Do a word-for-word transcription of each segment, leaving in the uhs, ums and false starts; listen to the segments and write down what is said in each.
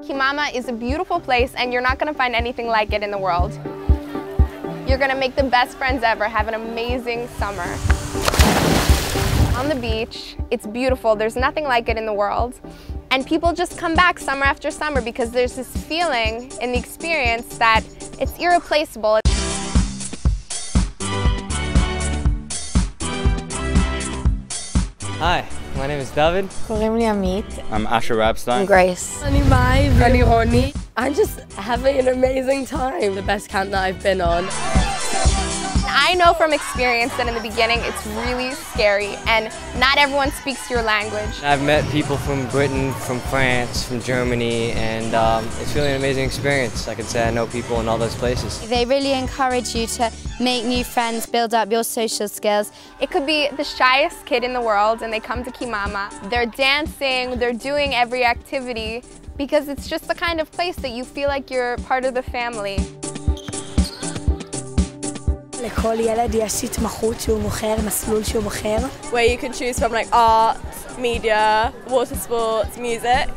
Kimama is a beautiful place and you're not going to find anything like it in the world. You're going to make the best friends ever, have an amazing summer. On the beach, it's beautiful, there's nothing like it in the world. And people just come back summer after summer because there's this feeling in the experience that it's irreplaceable. Hi, my name is David. קוראים לי עמית. I'm Asher Rabstein. I'm Grace. אני מאי. אני רוני. I'm just having an amazing time. The best camp that I've been on. I know from experience that in the beginning it's really scary and not everyone speaks your language. I've met people from Britain, from France, from Germany, and um, it's really an amazing experience. I can say I know people in all those places. They really encourage you to make new friends, build up your social skills. It could be the shyest kid in the world and they come to Kimama. They're dancing, they're doing every activity because it's just the kind of place that you feel like you're part of the family. לכל ילד יש התמחות שהוא בוחר, מסלול שהוא בוחר. Where you can choose from like art, media, water sports, music.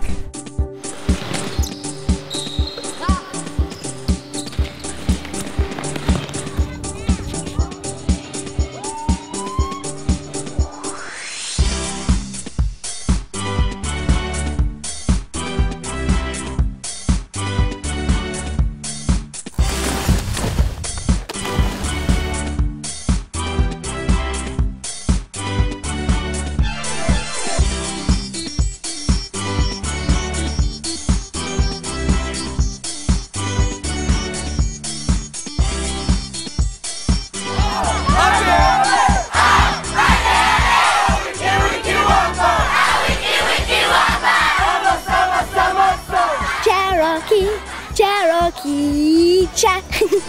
Cherokee, Cherokee, chat.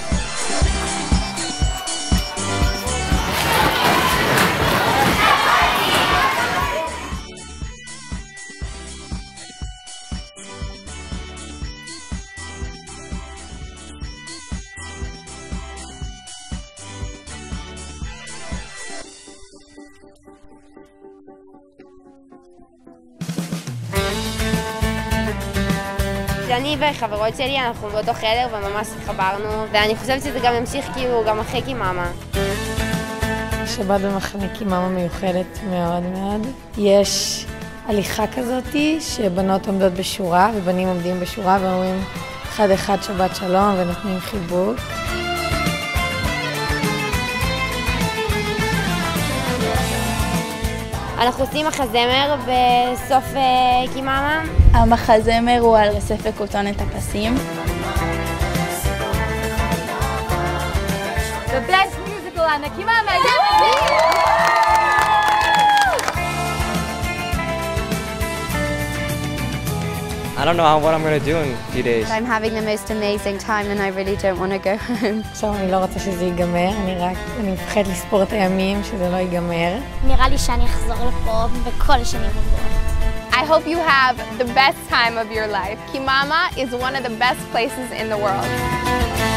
אני וחברות שלי, אנחנו באותו חדר וממש התחברנו, ואני חושבת שזה גם ימשיך כאילו גם אחרי קיממה. שבת במחנה קיממה מיוחדת מאוד מאוד. יש הליכה כזאת שבנות עומדות בשורה ובנים עומדים בשורה ואומרים אחד אחד שבת שלום ונותנים חיבוק. אנחנו עושים מחזמר בסוף קיממה. המחזמר הוא על אסף וכותונת הפסים. The best musical on the Kimama. I don't know how, what I'm going to do in a few days. I'm having the most amazing time and I really don't want to go home. עכשיו אני לא רוצה שזה ייגמר, אני רק, אני מפחדת לספור את הימים שזה לא ייגמר. נראה לי שאני אחזור לפה בכל השנים הבאות. I hope you have the best time of your life. Kimama is one of the best places in the world.